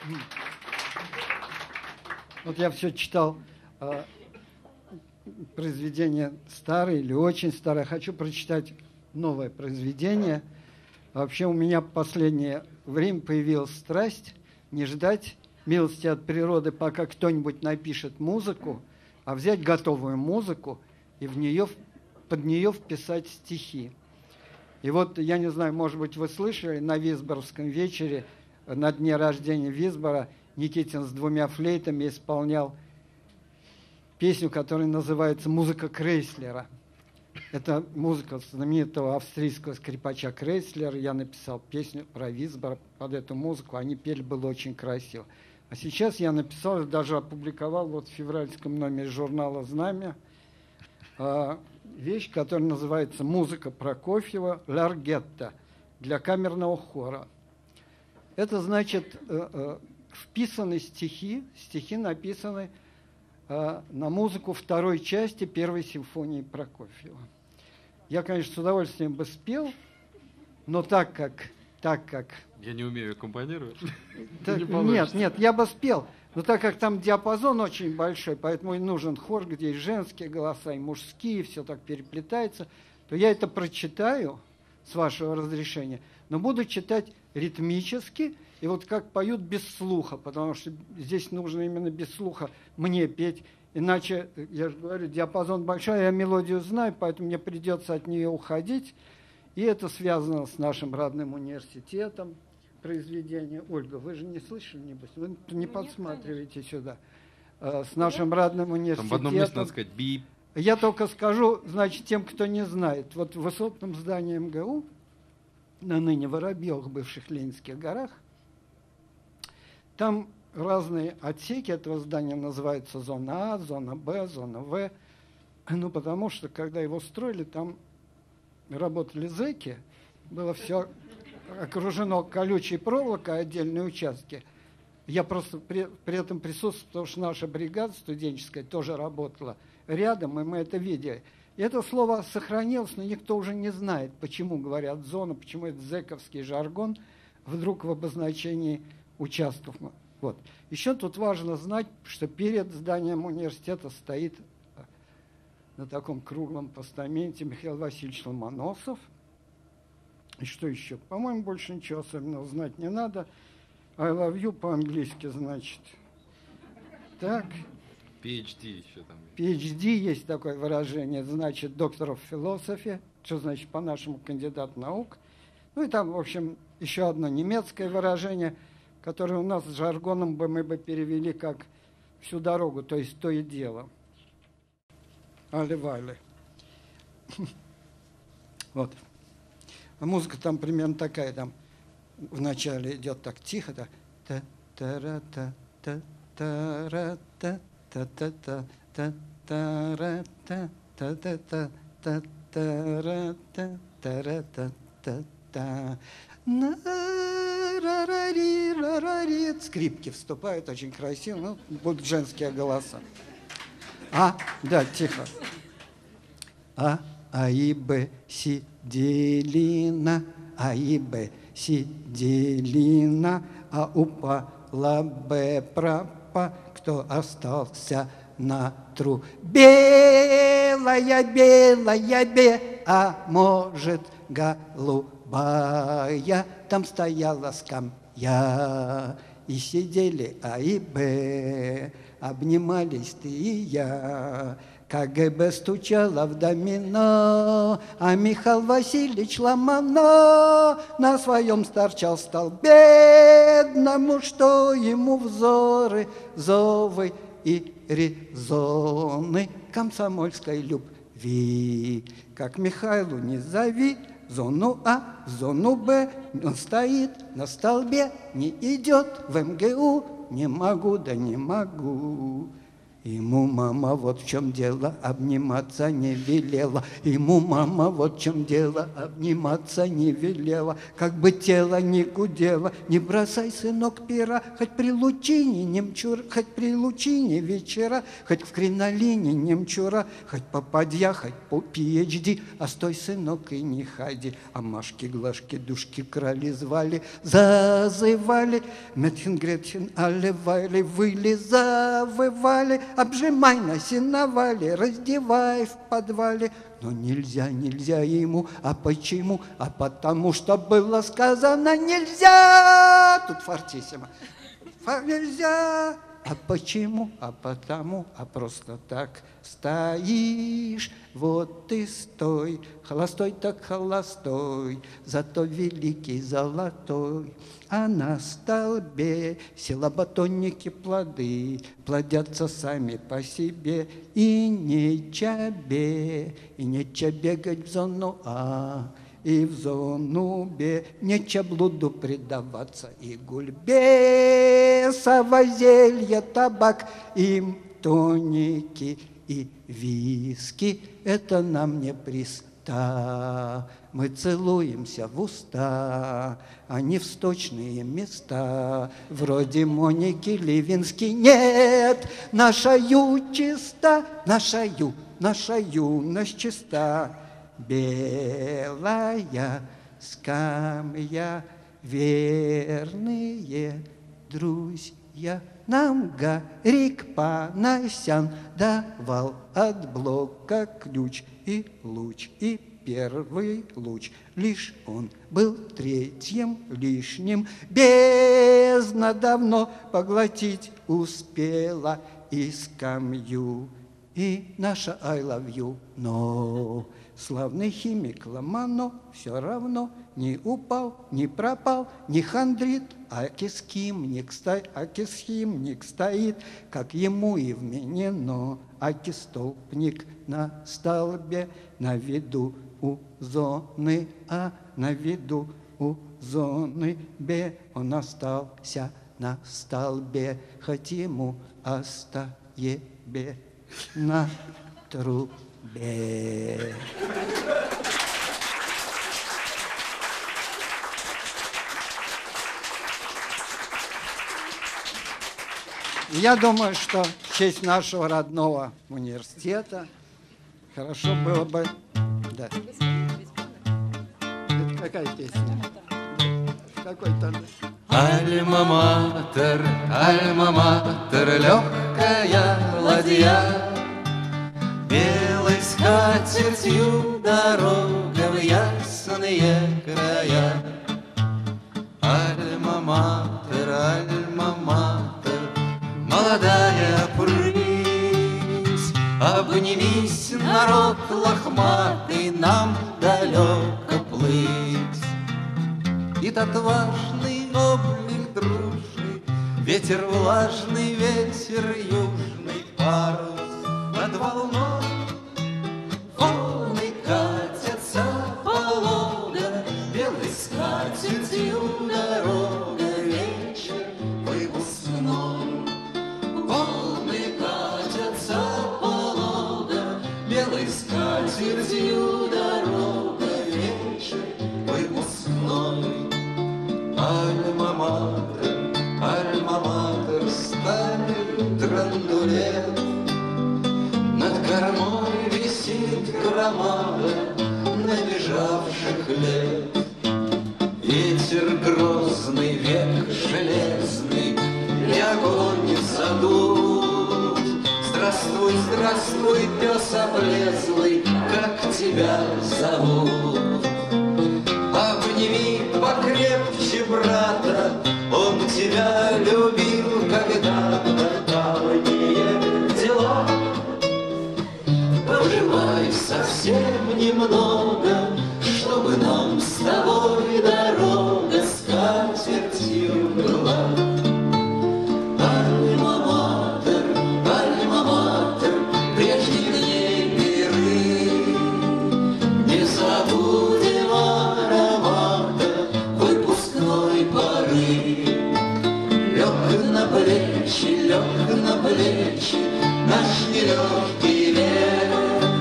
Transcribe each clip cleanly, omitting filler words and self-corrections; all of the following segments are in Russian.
Вот я все читал произведения старые или очень старые. Хочу прочитать новое произведение. Вообще у меня в последнее время появилась страсть не ждать милости от природы, пока кто-нибудь напишет музыку, а взять готовую музыку и под нее вписать стихи. И вот, я не знаю, может быть, вы слышали, на Висборовском вечере, на дне рождения Висбора, Никитин с 2 флейтами исполнял песню, которая называется «Музыка Крейслера». Это музыка знаменитого австрийского скрипача Крейслера. Я написал песню про Висбора под эту музыку. Они пели, было очень красиво. А сейчас я написал, даже опубликовал вот в февральском номере журнала «Знамя» вещь, которая называется «Музыка Прокофьева Ларгетта» для камерного хора. Это значит вписаны стихи написаны на музыку второй части первой симфонии Прокофьева. Я, конечно, с удовольствием бы спел, но так как... Я не умею аккомпанировать. Нет, я бы спел, но так как там диапазон очень большой, поэтому и нужен хор, где и женские голоса, и мужские, все так переплетается, то я это прочитаю, с вашего разрешения, но буду читать ритмически, и вот как поют без слуха, потому что здесь нужно именно без слуха мне петь, иначе, я же говорю, диапазон большой, я мелодию знаю, поэтому мне придется от нее уходить, и это связано с нашим родным университетом, произведение. Ольга, вы же не слышали, небось? Вы не подсматриваете сюда. С нашим родным университетом. Там в одном месте надо сказать «бип». Я только скажу, значит, тем, кто не знает. Вот в высотном здании МГУ, на ныне Воробьевых, бывших Ленинских горах, там разные отсеки этого здания называются зона А, зона Б, зона В. Ну, потому что, когда его строили, там работали зэки, было все окружено колючей проволокой, отдельные участки. Я просто при этом присутствовал, потому что наша бригада студенческая тоже работала рядом, и мы это видели. И это слово сохранилось, но никто уже не знает, почему говорят зона, почему это зэковский жаргон вдруг в обозначении участков. Вот. Еще тут важно знать, что перед зданием университета стоит на таком круглом постаменте Михаил Васильевич Ломоносов. И что еще? По-моему, больше ничего особенного знать не надо. I love you по-английски, значит. Так. PhD еще там. PhD есть такое выражение, значит, доктор of philosophy, что значит по-нашему кандидат наук. Ну и там, в общем, еще одно немецкое выражение, которое у нас с жаргоном мы бы перевели как всю дорогу, то есть то и дело. Али-вали. Вот. А музыка там примерно такая, там вначале идет так тихо, так та-та-ра-та-та-та-ра-та, та-та-та, та-та-ра-та, та-та-та, та-та-ра-та, та-ра-та-та-та. На-ра-ра-ри-ра-ра-ри. Скрипки вступают, очень красиво, ну, будут женские голоса. Да, тихо. А и Б сидели на, А и Б сидели на, а упала Б пропа, кто остался на трубе. Белая, белая, а может голубая, там стояла скамья, и сидели А и Б, обнимались ты и я. КГБ стучала в домино, а Михаил Васильевич Ломоносов на своем старчал стал бедному, что ему взоры, зовы и резоны комсомольской любви. Как Михаилу не зови, зону А, зону Б, он стоит на столбе, не идет в МГУ, не могу, да не могу. Ему мама вот в чем дело, обниматься не велела. Ему мама вот в чем дело, обниматься не велела. Как бы тело ни гудело, не бросай, сынок, пера, хоть при лучине немчура, хоть при лучине вечера, хоть в кринолине немчура, хоть попадья, хоть по PhD, а стой, сынок, и не ходи. А Машки, Глашки, душки, крали звали, зазывали, Метхен, Гретхен, алевали, выли, завывали, обжимай на сеновале, раздевай в подвале. Но нельзя, нельзя ему. А почему? А потому что было сказано нельзя. Тут фортиссимо. Нельзя. А почему? А потому, а просто так стоишь, вот ты стой, холостой так холостой, зато великий золотой. А на столбе силобатонники плоды плодятся сами по себе. И нече бегать в зону А, и в зону Б, нече блуду предаваться и гульбе, совозелье, табак, им тоники и виски, это нам не приста. Мы целуемся в уста, а не в сточные места. Вроде Моники Левински нет, наша чиста, наша юность чиста. Белая скамья, верные друзья. Нам Гарик Панасян давал от блока ключ и луч, и первый луч. Лишь он был третьим лишним. Бездна давно поглотить успела и скамью, и наша I love you. Но славный химик Ломано все равно не упал, не пропал, не хандрит, аки схимник стоит, как ему и вменено, аки столбник на столбе, на виду у зоны А, на виду у зоны Б. Он остался на столбе, хоть ему остаебе на трубе. Я думаю, что в честь нашего родного университета хорошо было бы... Да. Это какая песня? Какой тон? Альма-матер, альма-матер, легкая ладья, белой скатертью дорога в ясные края. Альма-матер, альма-матер, молодая прыть, обнимись, народ лохматый, нам далеко плыть. И отважный облик дружный, ветер влажный, ветер южный, парус над волной. Волны катятся полога, белой скатертью дорога, вечер выпускной. Волны катятся полога, белой скатертью дорога, вечер выпускной. Альма-матер, альма-матер, старый драндулет, над кормой висит громада набежавших лет. Ветер грозный, век железный, и огонь не задут. Здравствуй, здравствуй, пес облезлый, как тебя зовут? Обними покрепче брата, он тебя любил когда-то. Давние дела поживай совсем немного, чтобы нам с тобой дорога скатертью была. Альма-матер, альма-матер, прежних дней миры, не забудем аромата выпускной поры. Лег на плечи плечи, лег на плечи наш нелегкий век.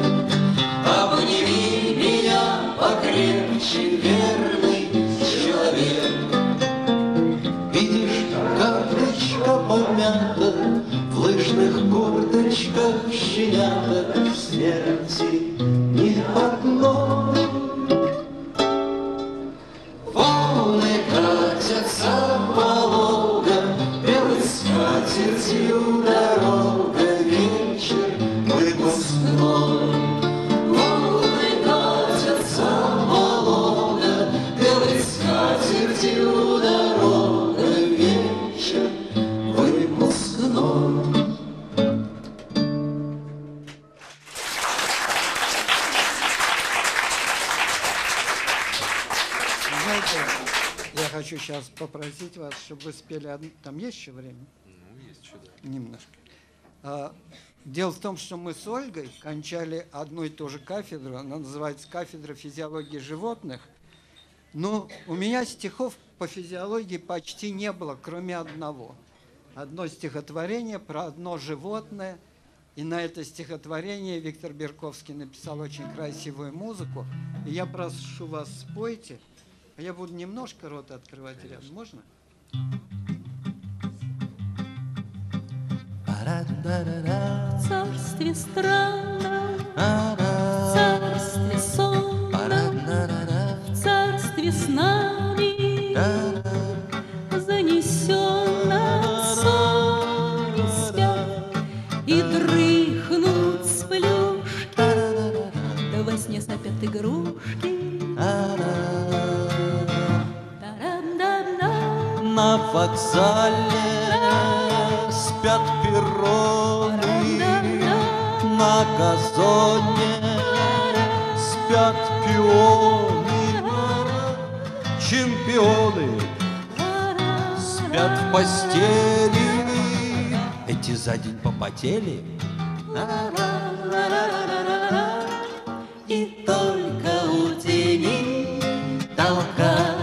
Обними меня покрепче, верный человек. Видишь, карточка помята, в лыжных курточках щенята, смерти ни одной. Волны катятся полога, белой скатертью дорога, вечер выпускной. Волны катятся полога, белой скатертью дорога, вечер выпускной. Я хочу сейчас попросить вас, чтобы вы спели одну... Там есть еще время? Ну, есть что, да. Немножко. Дело в том, что мы с Ольгой кончали одну и ту же кафедру. Она называется «Кафедра физиологии животных». Но у меня стихов по физиологии почти не было, кроме одного. Одно стихотворение про одно животное. И на это стихотворение Виктор Берковский написал очень красивую музыку. И я прошу вас, спойте. А я буду немножко рот открывать рядом. Можно? В царстве странном, в царстве сонном, в царстве с нами занесенном сон спят и дрыхнут с плюшки, да во сне сопят игрушки. На вокзале спят перроны, на газоне спят пионы, чемпионы спят в постели, эти за день попотели. И только у тени толкая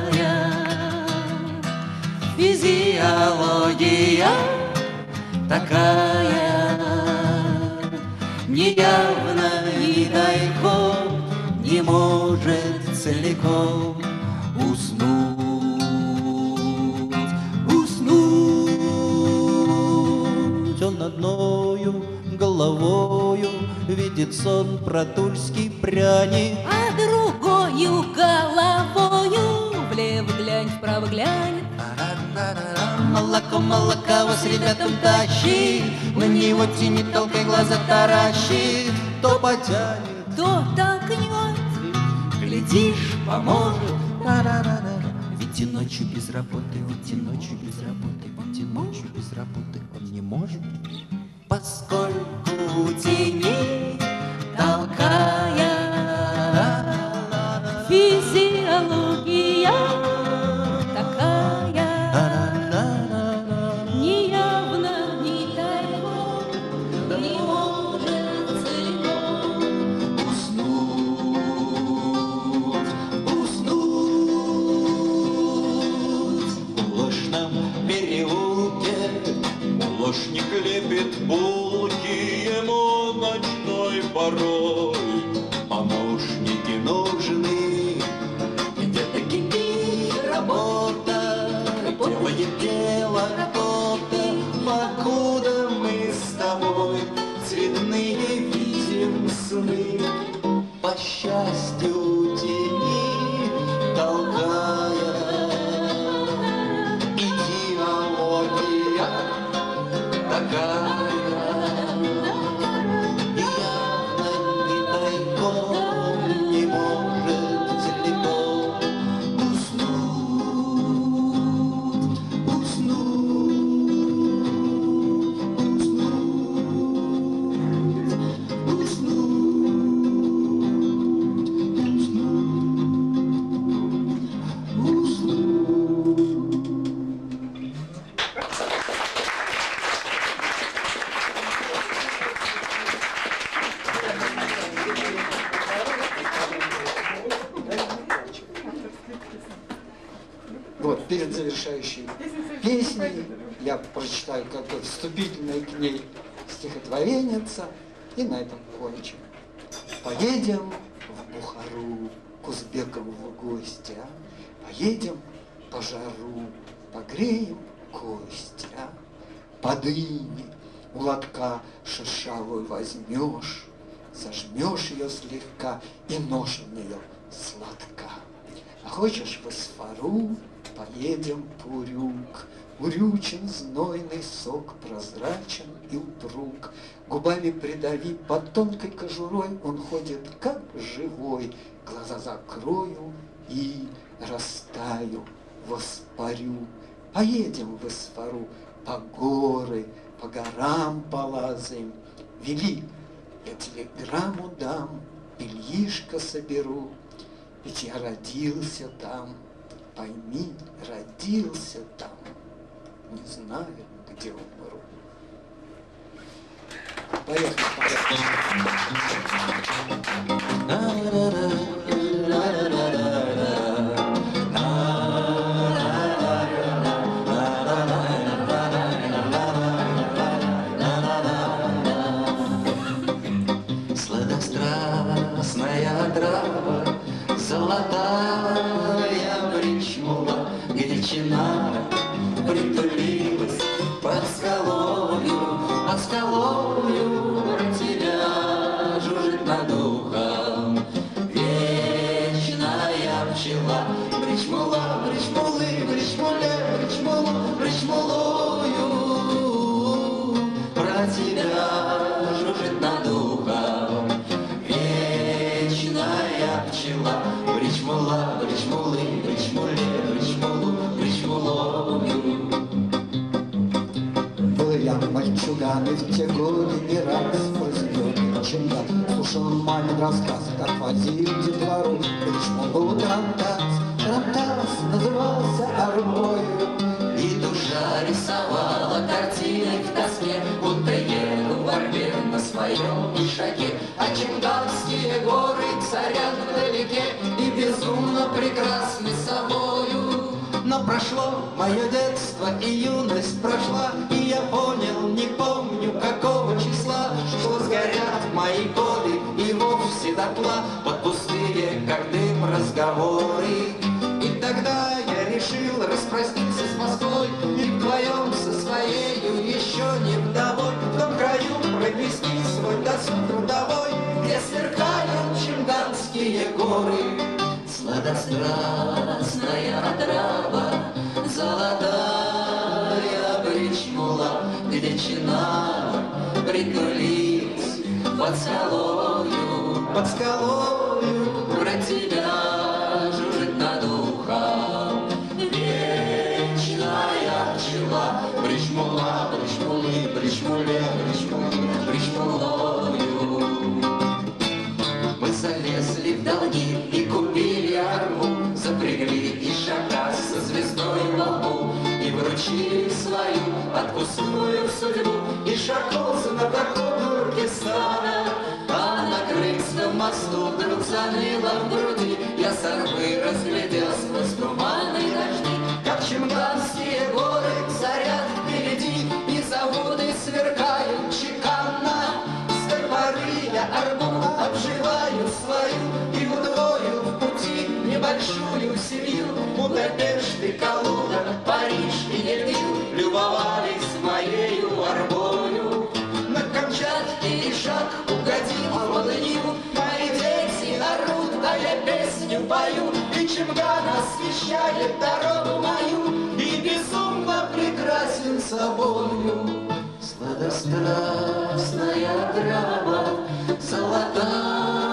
физиология такая, неявно и тайком не может целиком уснуть. Он одною головою видит сон про тульский пряник, а другою головою влево глянь, вправо глянь. Молоко, молока вас ребятам тащи, на него тянет, толкай глаза таращи. То потянет, то толкнет, глядишь, поможет. Ведь и ночью без работы, ведь и ночью без работы, ведь и ночью без работы он не может. Поскольку у тени толкая физиология такая, неявно, ни тайком не может целиком уснуть. В ложном переулке ложник лепит булки, ему ночной порой помощники нужны. Где-то кипит работа, делает дело кто-то, покуда мы с тобой цветные видим сны. По счастью тени толкая, идеология такая, явно не тайком не может целиком уснуть. Вот, перед завершающей песней я прочитаю какое вступительное к ней стихотворенница, и на этом кончим. Поедем в Бухару к узбекам в гости, а? Поедем по жару, погреем кости, а? По дыне у лотка шершавую возьмешь, зажмешь ее слегка, и нож в нее сладка. А хочешь в Исфару, поедем по Урюк. Урючен, знойный сок, прозрачен и упруг. Губами придави, под тонкой кожурой он ходит, как живой. Глаза закрою и растаю, воспарю. Поедем в Исфару, по горы, по горам полазаем. Вели, я телеграмму дам, бельишко соберу. Ведь я родился там, пойми, родился там. Не знаю, где умру. Поехали, Сладострастная трава, золотая бричмула, где чинара притулилась под скалою про тебя жужжит над ухом вечная пчела. Бричмула, бричмулы, бричмуле, бричмулу, бричмулою про тебя жужжит над ухом вечная пчела. Бричмула, бричмулы, бричмуле, бричмулу, бричмулою. был я мальчуган, и в те годы не раз произведен чинган. Слушал мамин рассказ, как возил детвору бричмулу тарантас. Тарантас назывался арбою. И душа рисовала картины в тоске, будто еду в орбе на своем ишаке. А Чинганские горы царят вдалеке и безумно прекрасны собою. Но прошло мое детство, и юность прошла, и я понял, не помню какого числа, что сгорят мои годы и вовсе дотла под пустые, как дым, разговоры. И тогда я решил распроститься с Москвой и вдвоем со своею еще не вдовой в том краю провести свой досуг трудовой, где сверкают Чинганские горы. Сладострастная трава, золотая бричмула, где чинар притулись под скалою про тебя жужжит над ухом вечная пчела. Бричмула, бричмулы, бричмуле, бричмулы, бричмулою. Мы залезли в долги и купили арбу, запрягли ишака со звездой во лбу и вручили свою отпускную судьбу ишаку на проход Туркестана. А на Крымском мосту вдруг заныло в груди, я с арбы разглядел сквозь туманы и дожди, как Чинганские горы царят впереди, и заводы сверкают чеканно. С той поры я арбу обживаю свою и удвою в пути небольшую семью. Будапешт и Калуга, Париж и Ельвил любовались моею арбою. На Камчатке ишак угодил в полынью, мои дети орут, а я песню пою, и Чинган освещает дорогу мою, и безумно прекрасен собою. Сладострастная трава, золотая